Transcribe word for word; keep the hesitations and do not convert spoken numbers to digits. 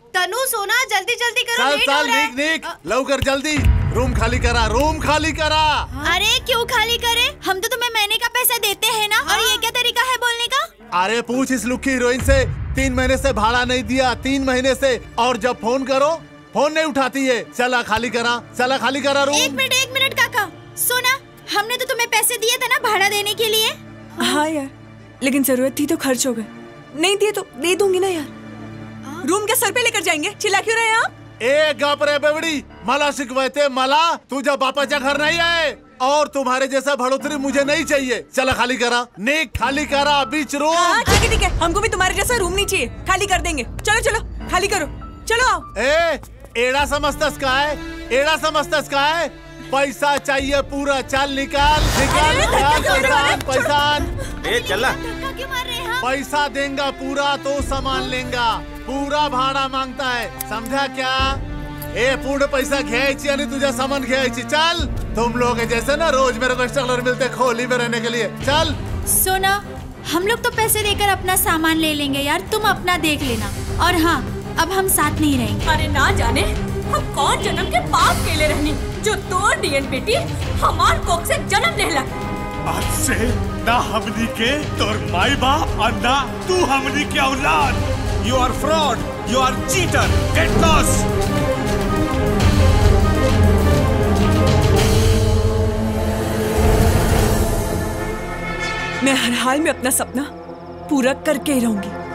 तनु सोना जल्दी जल्दी करो, चल लेट हो चल रहा है। निक निक लवकर जल्दी रूम खाली करा, रूम खाली करा। अरे क्यों खाली करे, हम तो तुम्हें महीने का पैसा देते हैं ना। और ये क्या तरीका है बोलने का? अरे पूछ इस लुक्की हीरोइन से, तीन महीने से भाड़ा नहीं दिया, तीन महीने से, और जब फोन करो फोन नहीं उठाती है। चला खाली करा, चला खाली करा रूम। एक मिनट एक मिनट काका, सोना हमने तो तुम्हें पैसे दिए थे ना भाड़ा देने के लिए। हाँ यार, लेकिन जरूरत थी तो खर्च हो गए, नहीं दिए तो दे दूंगी ना यार। रूम क्या सर पे लेकर जाएंगे, चिल्ला क्यों रहे आप? ए गप रे बेवड़ी, मला शिकवते मला, तू जब वापस जा घर नहीं आए, और तुम्हारे जैसा बढ़ोतरी मुझे नहीं चाहिए। चला खाली करा, निक खाली करा बीच रूम। हाँ ठीक है ठीक है, हमको भी तुम्हारे जैसा रूम नहीं चाहिए, खाली कर देंगे। चलो चलो खाली करो, चलो आओ। ए एड़ा समझतस का है, एड़ा समझतस का है, पैसा चाहिए पूरा। चल निकाल निकाल निकाल पैसा पैसा। ए चला, क्यों मार रहे हैं? पैसा देंगा पूरा तो सामान लेंगा, पूरा भाड़ा मांगता है, समझा क्या? ए पूर्ण पैसा घ्यायची आणि तुझा सामान घ्यायची। चल, तुम लोग जैसे ना रोज मेरे को स्टॉलर मिलते खोली में रहने के लिए। चल सोना, हम लोग तो पैसे देकर अपना सामान ले लेंगे यार, तुम अपना देख लेना। और हाँ, अब हम साथ नहीं रहेंगे। अरे ना जाने हम कौन जन्म के पाप केले रहनी, जो तोर डीएन बेटी हमार कोख से जन्म लेला। आज से ना हमनी के तोर माई बाप और ना तू हमनी के औलाद। You are fraud, you are cheater, get lost. मैं हर हाल में अपना सपना पूरा करके ही रहूंगी।